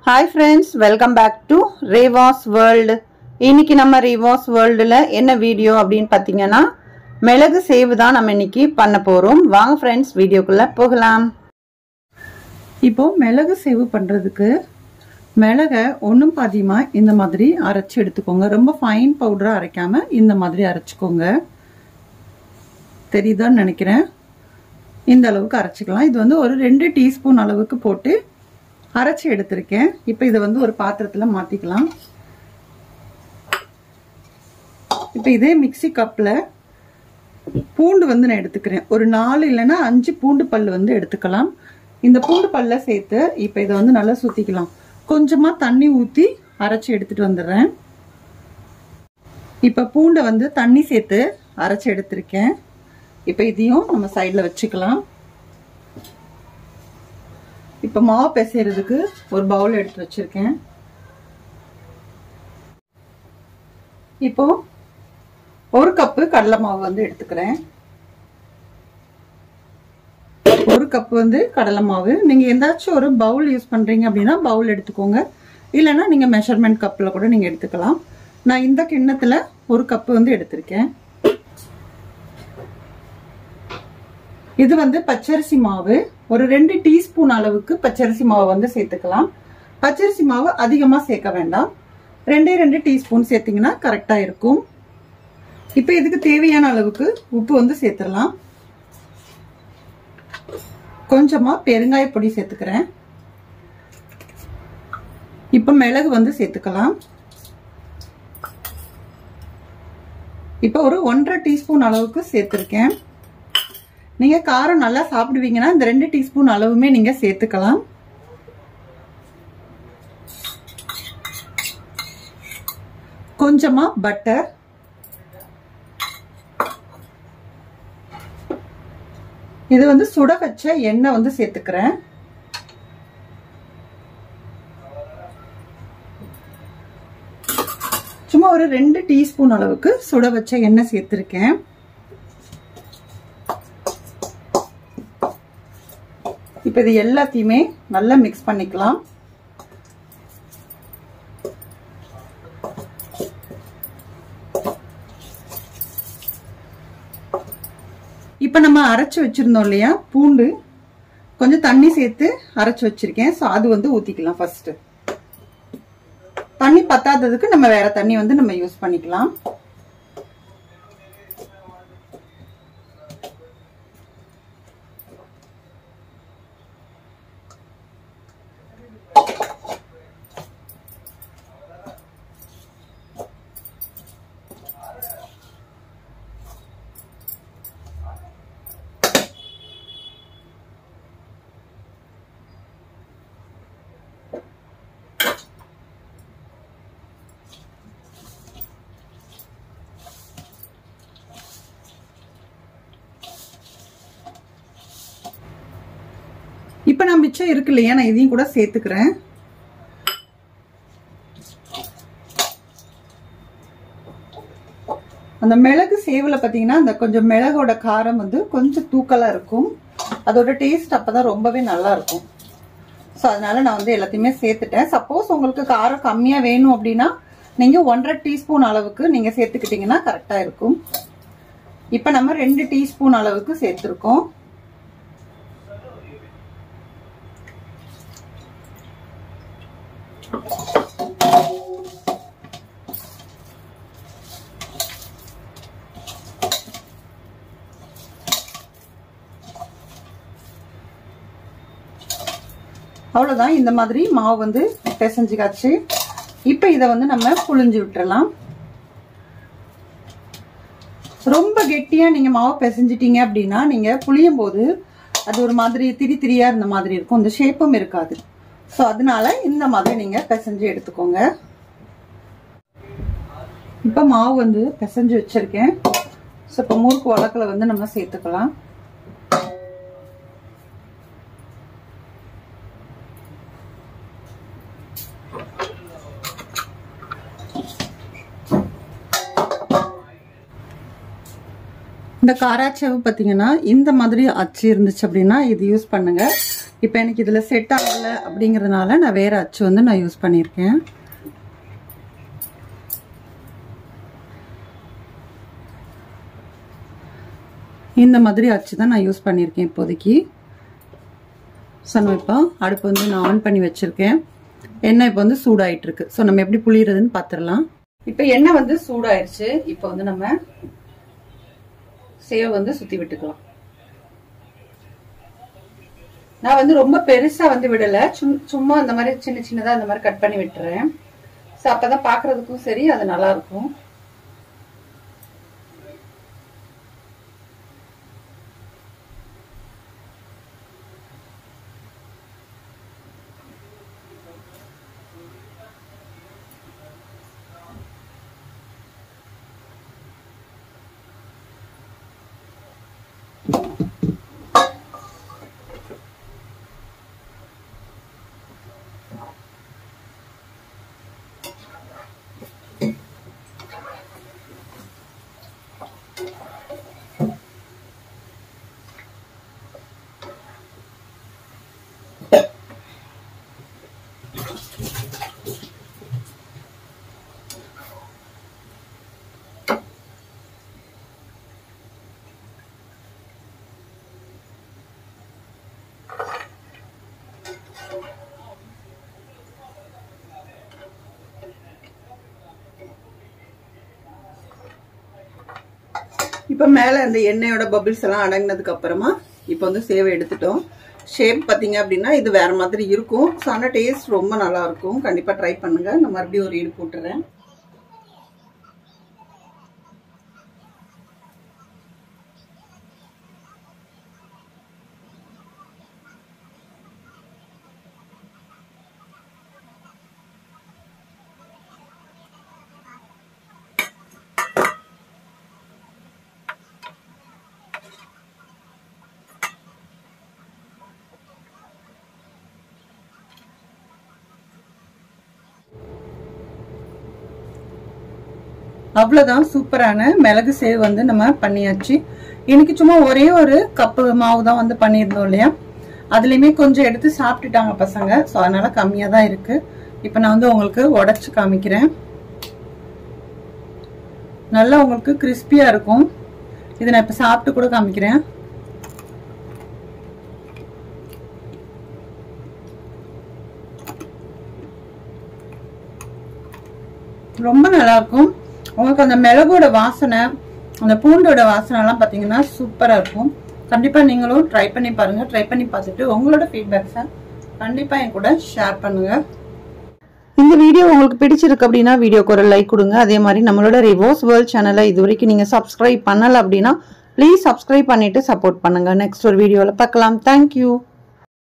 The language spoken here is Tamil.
Hi friends, welcome back to Reva's World. இன்னைக்கு நம்ம Reva's Worldல என்ன வீடியோ அப்படினு பாத்தீங்கன்னா மிளகு சேவு தான் நம்ம இன்னைக்கு பண்ண போறோம். வாங்க friends வீடியோக்குள்ள போகலாம். இப்போ மிளகு சேவு பண்றதுக்கு மிளகை ஒண்ணும் பாதியமா இந்த மாதிரி அரைச்சு எடுத்துக்கோங்க. ரொம்ப ஃபைன் பவுடரா அரைக்காம இந்த மாதிரி அரைச்சுக்கோங்க. தெரியுதான்னு நினைக்கிறேன். இந்த அளவுக்கு அரைச்சுக்கலாம். இது வந்து ஒரு 2 டீஸ்பூன் அளவுக்கு போட்டு அரைச்சு எடுத்திருக்கேன். இப்போ இதை வந்து ஒரு பாத்திரத்துல மாத்திக்கலாம். இப்போ இதே மிக்ஸி கப்ல பூண்டு வந்து நான் எடுத்துக்கிறேன். ஒரு 4 இல்லைன்னா 5 பூண்டு பல் வந்து எடுத்துக்கலாம். இந்த பூண்டு பல்ல சேர்த்து இப்போ இதை வந்து நல்லா சுத்திக்கலாம். கொஞ்சமா தண்ணி ஊத்தி அரைச்சு எடுத்துட்டு வந்துடுறேன். இப்போ பூண்டை வந்து தண்ணி சேர்த்து அரைச்சு எடுத்திருக்கேன். இப்போ இதையும் நம்ம சைட்ல வச்சுக்கலாம். இப்போ மாவு பிசைறதுக்கு ஒரு பவுல் எடுத்து வச்சிருக்கேன். இப்போ ஒரு கப்பு கடலை மாவு வந்து எடுத்துக்கிறேன். ஒரு கப்பு வந்து கடலை மாவு. நீங்க எந்தாச்சும் ஒரு பவுல் யூஸ் பண்றீங்க அப்படின்னா பவுல் எடுத்துக்கோங்க. இல்லைன்னா நீங்க மெஷர்மெண்ட் கப்ல கூட நீங்க எடுத்துக்கலாம். நான் இந்த கிண்ணத்துல ஒரு கப்பு வந்து எடுத்திருக்கேன். இது வந்து பச்சரிசி மாவு. ஒரு 2 டீஸ்பூன் அளவுக்கு பச்சரிசி மாவு வந்து சேர்த்துக்கலாம். பச்சரிசி மாவு அதிகமா சேர்க்க வேண்டாம். 2 டீஸ்பூன் சேர்த்தீங்கன்னா கரெக்டா இருக்கும். இப்ப இதுக்கு தேவையான அளவுக்கு உப்பு வந்து சேர்த்துடலாம். கொஞ்சமா பெருங்காய பொடி சேர்த்துக்கிறேன். இப்ப மிளகு வந்து சேர்த்துக்கலாம். இப்ப ஒரு 1.5 டீஸ்பூன் அளவுக்கு சேர்த்திருக்கேன். நீங்க காரம் நல்லா சாப்பிடுவீங்கன்னா இந்த 2 டீஸ்பூன் அளவுமே நீங்க சேர்த்துக்கலாம். கொஞ்சமா பட்டர், இது வந்து சுட வச்ச எண்ணெய் வந்து சேர்த்துக்கிறேன். சும்மா ஒரு 2 டீஸ்பூன் அளவுக்கு சுட வச்ச எண்ணெய் சேர்த்திருக்கேன். இப்ப இது எல்லாத்தையுமே நல்லா மிக்ஸ் பண்ணிக்கலாம். இப்ப நம்ம அரைச்சு வச்சிருந்தோம் இல்லையா பூண்டு, கொஞ்சம் தண்ணி சேர்த்து அரைச்சு வச்சிருக்கேன். சோ அது வந்து ஊத்திக்கலாம். ஃபர்ஸ்ட் தண்ணி பத்தாததுக்கு நம்ம வேற தண்ணி வந்து நம்ம யூஸ் பண்ணிக்கலாம். இப்ப நான் மிச்சம் இருக்கு இல்லையா, நான் இதையும் கூட சேர்த்துக்கிறேன். அந்த மிளகு சேவுல பாத்தீங்கன்னா அந்த கொஞ்சம் மிளகோட காரம் வந்து கொஞ்சம் தூக்கலா இருக்கும். அதோட டேஸ்ட் அப்பதான் ரொம்பவே நல்லா இருக்கும். சோ அதனால நான் வந்து எல்லாத்தையுமே சேர்த்துட்டேன். சப்போஸ் உங்களுக்கு காரம் கம்மியா வேணும் அப்படின்னா நீங்க 1.5 டீஸ்பூன் அளவுக்கு நீங்க சேர்த்துக்கிட்டீங்கன்னா கரெக்டா இருக்கும். இப்ப நம்ம 2 டீஸ்பூன் அளவுக்கு சேர்த்திருக்கோம். அவ்வளவுதான். இந்த மாதிரி மாவு வந்து பிசைஞ்சுக்காச்சு. இப்ப இத வந்து நம்ம புழிஞ்சு விட்டுறலாம். ரொம்ப கெட்டியா நீங்க மாவு பிசைஞ்சிட்டீங்க அப்படின்னா நீங்க புளியும் போது அது ஒரு மாதிரி திரி திரியா இருந்த மாதிரி இருக்கும். இந்த ஷேப்பும் இருக்காது. சோ அதனால இந்த மாதிரி நீங்க பிசைஞ்சு எடுத்துக்கோங்க. இப்ப மாவு வந்து பிசைஞ்சு வச்சிருக்கேன். சோ இப்ப முறுக்கு வழக்குல வந்து நம்ம சேர்த்துக்கலாம். இந்த காராச்சேவு பாத்தீங்கன்னா இந்த மாதிரி அச்சு இருந்துச்சு அப்படின்னா இது யூஸ் பண்ணுங்க. இப்போ எனக்கு இதில் செட் ஆகலை அப்படிங்கிறதுனால நான் வேறு அச்சு வந்து நான் யூஸ் பண்ணியிருக்கேன். இந்த மாதிரி அச்சு தான் நான் யூஸ் பண்ணியிருக்கேன் இப்போதைக்கு. ஸோ நம்ம இப்போ அடுப்பு வந்து நான் ஆன் பண்ணி வச்சுருக்கேன். எண்ணெய் இப்போ வந்து சூடாயிட்டு இருக்கு. ஸோ நம்ம எப்படி புளியறதுன்னு பார்த்துடலாம். இப்போ எண்ணெய் வந்து சூடாயிருச்சு. இப்போ வந்து நம்ம சேவை வந்து சுற்றி விட்டுக்கலாம். நான் வந்து ரொம்ப பெருசா வந்து விடல, சும்மா அந்த மாதிரி சின்ன சின்னதா அந்த மாதிரி கட் பண்ணி விட்டுறேன். ஸோ அப்பதான் பாக்குறதுக்கும் சரி அது நல்லா இருக்கும். இப்போ மேலே அந்த எண்ணெயோட பபிள்ஸ் எல்லாம் அடங்கினதுக்கு அப்புறமா இப்போ வந்து சேவை எடுத்துட்டோம். ஷேப் பார்த்தீங்க அப்படின்னா இது வேற மாதிரி இருக்கும். ஸோ ஆனால் டேஸ்ட் ரொம்ப நல்லா இருக்கும். கண்டிப்பாக ட்ரை பண்ணுங்க. நான் மறுபடியும் ஒரு ஈடு போட்டுறேன். அவ்வளவுதான், சூப்பரான மிளகு சேவ் வந்து நம்ம பண்ணியாச்சு. இன்னைக்கு சும்மா ஒரே ஒரு கப்பு மாவு தான் வந்து பண்ணியிருந்தோம் இல்லையா, அதுலயுமே கொஞ்சம் எடுத்து சாப்பிட்டுட்டாங்க பசங்க. ஸோ அதனால கம்மியா தான் இருக்கு. இப்ப நான் வந்து உங்களுக்கு உடைச்சு காமிக்கிறேன். நல்லா உங்களுக்கு கிறிஸ்பியா இருக்கும். இதை நான் இப்ப சாப்பிட்டு கூட காமிக்கிறேன். ரொம்ப நல்லா இருக்கும். உங்களுக்கு அந்த மிளகோட வாசனை, அந்த பூண்டோட வாசனை எல்லாம் பாத்தீங்கன்னா சூப்பரா இருக்கும். கண்டிப்பா நீங்களும் ட்ரை பண்ணி பாருங்க. ட்ரை பண்ணி பார்த்துட்டு உங்களோட ஃபீட்பேக்ஸை கண்டிப்பா என் கூட ஷேர் பண்ணுங்க. இந்த வீடியோ உங்களுக்கு பிடிச்சிருக்கு அப்படின்னா வீடியோக்கு ஒரு லைக் கொடுங்க. அதே மாதிரி நம்மளோட ரிவோஸ் வேர்ல்ட் சேனலை இது வரைக்கும் நீங்க சப்ஸ்கிரைப் பண்ணல அப்படின்னா ப்ளீஸ் சப்ஸ்கிரைப் பண்ணிட்டு சப்போர்ட் பண்ணுங்க. நெக்ஸ்ட் ஒரு வீடியோல பார்க்கலாம். தேங்க்யூ.